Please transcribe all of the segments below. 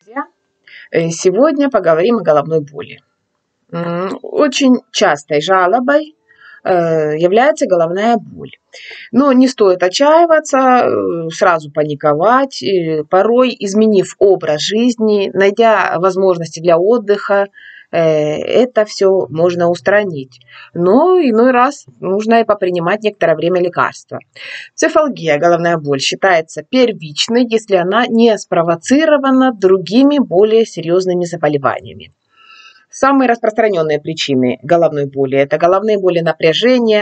друзья! Сегодня поговорим о головной боли. Очень частой жалобой является головная боль. Но не стоит отчаиваться, сразу паниковать. Порой, изменив образ жизни, найдя возможности для отдыха, это все можно устранить. Но иной раз нужно и попринимать некоторое время лекарства. Цефалгия, головная боль, считается первичной, если она не спровоцирована другими более серьезными заболеваниями. Самые распространенные причины головной боли – это головные боли напряжения,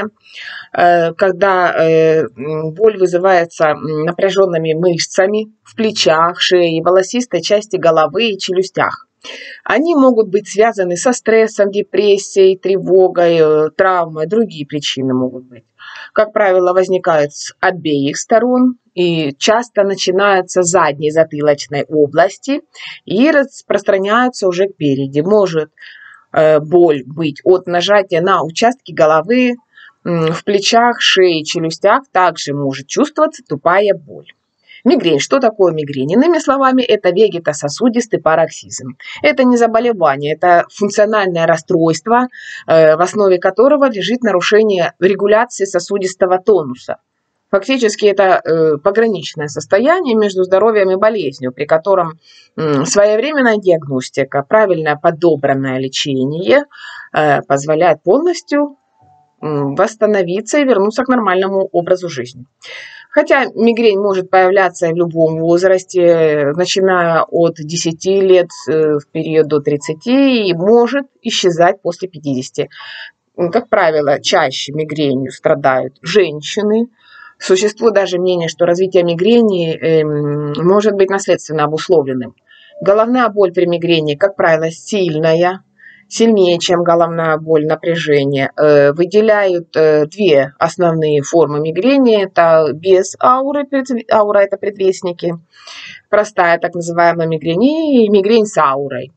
когда боль вызывается напряженными мышцами в плечах, шее, волосистой части головы и челюстях. Они могут быть связаны со стрессом, депрессией, тревогой, травмой, другие причины могут быть. Как правило, возникают с обеих сторон и часто начинаются с задней затылочной области и распространяются уже спереди. Может боль быть от нажатия на участки головы, в плечах, шее, челюстях. Также может чувствоваться тупая боль. Мигрень. Что такое мигрень? Иными словами, это вегетососудистый пароксизм. Это не заболевание, это функциональное расстройство, в основе которого лежит нарушение регуляции сосудистого тонуса. Фактически это пограничное состояние между здоровьем и болезнью, при котором своевременная диагностика, правильно подобранное лечение позволяет полностью восстановиться и вернуться к нормальному образу жизни. Хотя мигрень может появляться в любом возрасте, начиная от 10 лет в период до 30 и может исчезать после 50. Как правило, чаще мигренью страдают женщины. Существует даже мнение, что развитие мигрени может быть наследственно обусловленным. Головная боль при мигрени, как правило, сильнее, чем головная боль напряжения. Выделяют две основные формы мигрени. Это без ауры, аура – это предвестники, простая так называемая мигрень, и мигрень с аурой.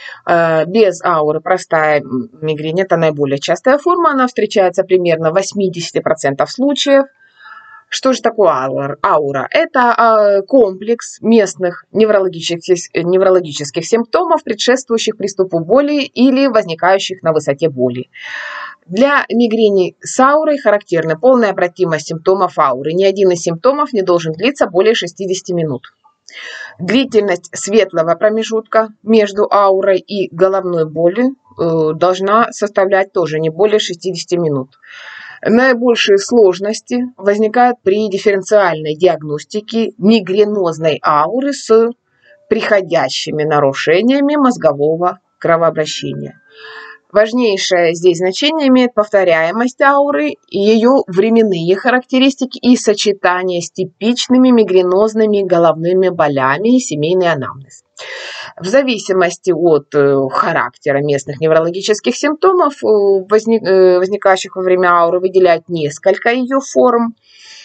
Без ауры простая мигрень – это наиболее частая форма, она встречается примерно в 80% случаев. Что же такое аура? Это комплекс местных неврологических симптомов, предшествующих приступу боли или возникающих на высоте боли. Для мигрени с аурой характерна полная обратимость симптомов ауры. Ни один из симптомов не должен длиться более 60 минут. Длительность светлого промежутка между аурой и головной болью должна составлять тоже не более 60 минут. Наибольшие сложности возникают при дифференциальной диагностике мигренозной ауры с приходящими нарушениями мозгового кровообращения. Важнейшее здесь значение имеет повторяемость ауры, ее временные характеристики и сочетание с типичными мигренозными головными болями и семейный анамнез. В зависимости от характера местных неврологических симптомов, возникающих во время ауры, выделяют несколько ее форм.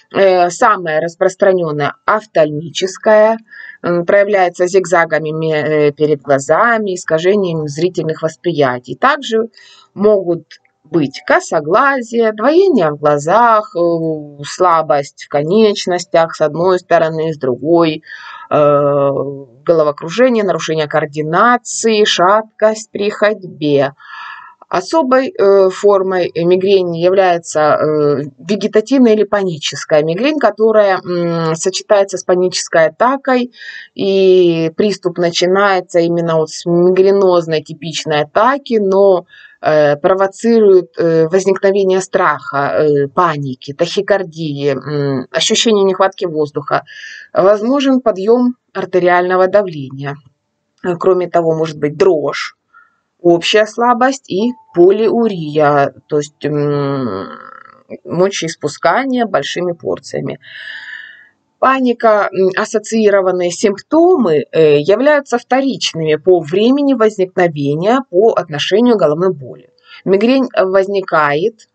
Самая распространенная офтальмическая, проявляется зигзагами перед глазами, искажением зрительных восприятий. Также могут быть косоглазие, двоение в глазах, слабость в конечностях с одной стороны, с другой, головокружение, нарушение координации, шаткость при ходьбе. Особой формой мигрени является вегетативная или паническая мигрень, которая сочетается с панической атакой, и приступ начинается именно с мигренозной типичной атаки, но провоцирует возникновение страха, паники, тахикардии, ощущение нехватки воздуха. Возможен подъем артериального давления. Кроме того, может быть дрожь, общая слабость и полиурия, то есть мочеиспускание большими порциями. Паника-ассоциированные симптомы являются вторичными по времени возникновения по отношению к головной боли. Мигрень возникает,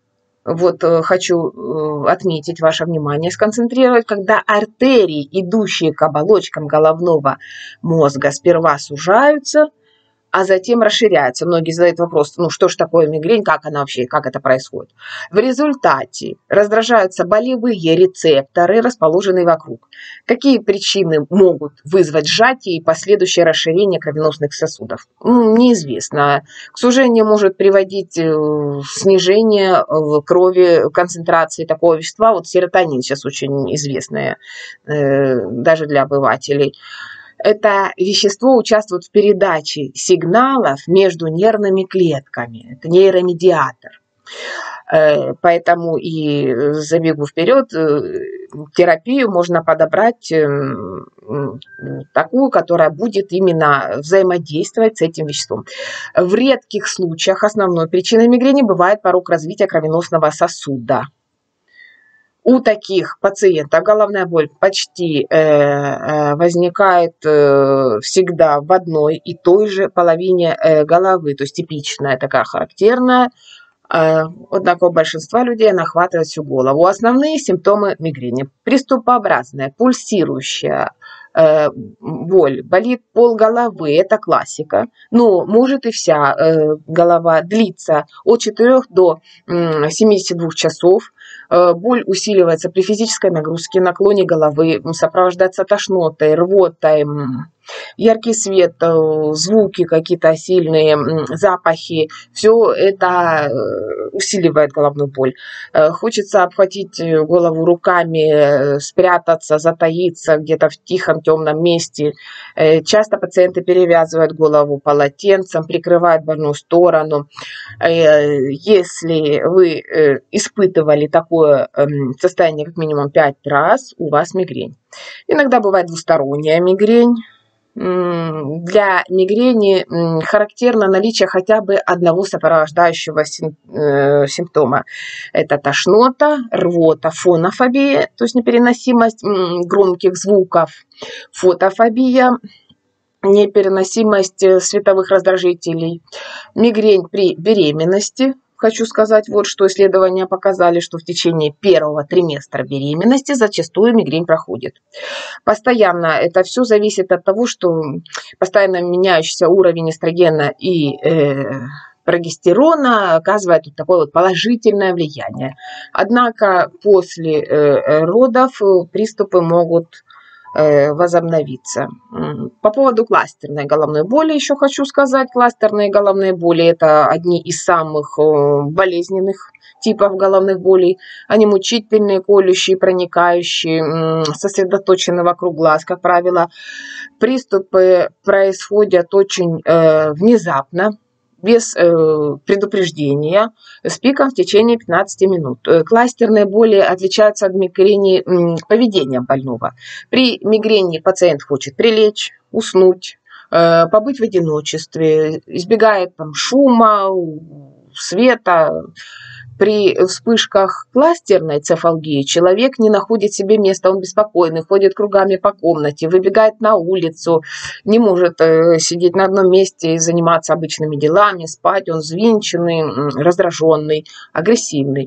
хочу отметить ваше внимание, сконцентрировать, когда артерии, идущие к оболочкам головного мозга, сперва сужаются, а затем расширяется. Многие задают вопрос, ну что ж такое мигрень, как она вообще, как это происходит. В результате раздражаются болевые рецепторы, расположенные вокруг. Какие причины могут вызвать сжатие и последующее расширение кровеносных сосудов? Неизвестно. К сужению может приводить снижение в крови концентрации такого вещества. Вот серотонин сейчас очень известное даже для обывателей. Это вещество участвует в передаче сигналов между нервными клетками. Это нейромедиатор. Поэтому и забегу вперед, терапию можно подобрать такую, которая будет именно взаимодействовать с этим веществом. В редких случаях основной причиной мигрени бывает порок развития кровеносного сосуда. У таких пациентов головная боль почти возникает всегда в одной и той же половине головы, то есть типичная, такая характерная. Однако у большинства людей она охватывает всю голову. Основные симптомы мигрени: приступообразная, пульсирующая боль, болит полголовы, это классика, но может и вся голова, длиться от 4 до 72 часов. Боль усиливается при физической нагрузке, наклоне головы, сопровождается тошнотой, рвотой, яркий свет, звуки какие-то сильные, запахи. Все это усиливает головную боль. Хочется обхватить голову руками, спрятаться, затаиться где-то в тихом темном месте. Часто пациенты перевязывают голову полотенцем, прикрывают больную сторону. Если вы испытывали такое состояние как минимум 5 раз, у вас мигрень. Иногда бывает двусторонняя мигрень. Для мигрени характерно наличие хотя бы одного сопровождающего симптома. Это тошнота, рвота, фонофобия, то есть непереносимость громких звуков, фотофобия, непереносимость световых раздражителей, мигрень при беременности. Хочу сказать, вот что исследования показали, что в течение первого триместра беременности зачастую мигрень проходит. Постоянно это все зависит от того, что постоянно меняющийся уровень эстрогена и прогестерона оказывает вот такое вот положительное влияние. Однако после родов приступы могут возобновиться. По поводу кластерной головной боли еще хочу сказать. Кластерные головные боли – это одни из самых болезненных типов головных болей. Они мучительные, колющие, проникающие, сосредоточены вокруг глаз, как правило. Приступы происходят очень внезапно, без предупреждения, с пиком в течение 15 минут. Кластерные боли отличаются от мигрени поведением больного. При мигрени пациент хочет прилечь, уснуть, побыть в одиночестве, избегает шума, света. При вспышках кластерной цефалгии человек не находит себе места, он беспокойный, ходит кругами по комнате, выбегает на улицу, не может сидеть на одном месте и заниматься обычными делами, спать, он взвинченный, раздраженный, агрессивный.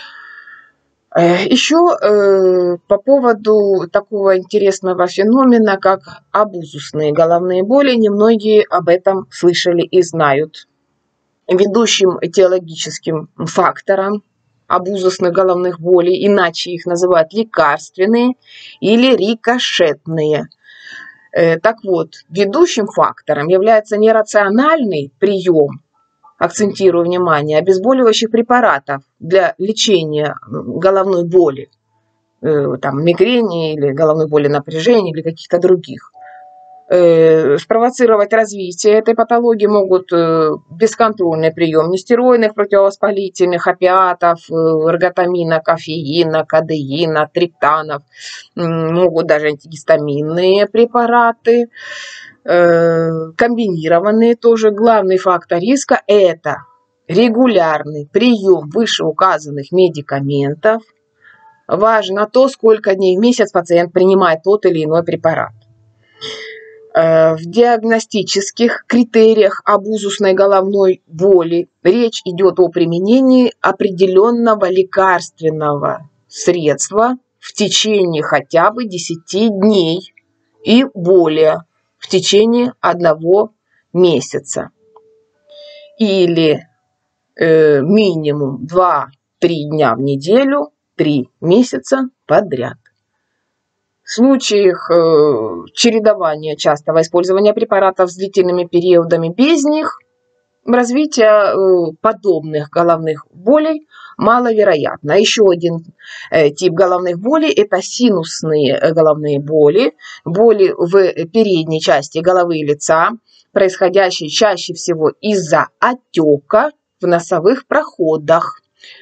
Еще по поводу такого интересного феномена, как абузусные головные боли, немногие об этом слышали и знают. Ведущим этиологическим фактором абузусных головных болей, иначе их называют лекарственные или рикошетные. Так вот, ведущим фактором является нерациональный прием, акцентирую внимание, обезболивающих препаратов для лечения головной боли, там, мигрени или головной боли напряжения или каких-то других. Спровоцировать развитие этой патологии могут бесконтрольный прием нестероидных противовоспалительных, опиатов, эрготамина, кофеина, кадеина, триптанов, могут даже антигистаминные препараты, комбинированные тоже. Главный фактор риска – это регулярный прием вышеуказанных медикаментов. Важно то, сколько дней в месяц пациент принимает тот или иной препарат. В диагностических критериях абузусной головной боли речь идет о применении определенного лекарственного средства в течение хотя бы 10 дней и более в течение 1 месяца. Или минимум 2-3 дня в неделю 3 месяца подряд. В случаях чередования частого использования препаратов с длительными периодами без них развитие подобных головных болей маловероятно. Еще один тип головных болей – это синусные головные боли, боли в передней части головы и лица, происходящие чаще всего из-за отека в носовых проходах.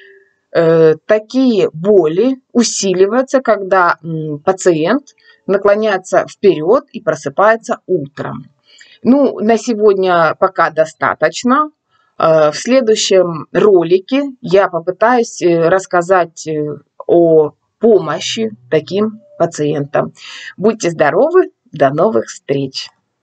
Такие боли усиливаются, когда пациент наклоняется вперед и просыпается утром. Ну, на сегодня пока достаточно. В следующем ролике я попытаюсь рассказать о помощи таким пациентам. Будьте здоровы, до новых встреч!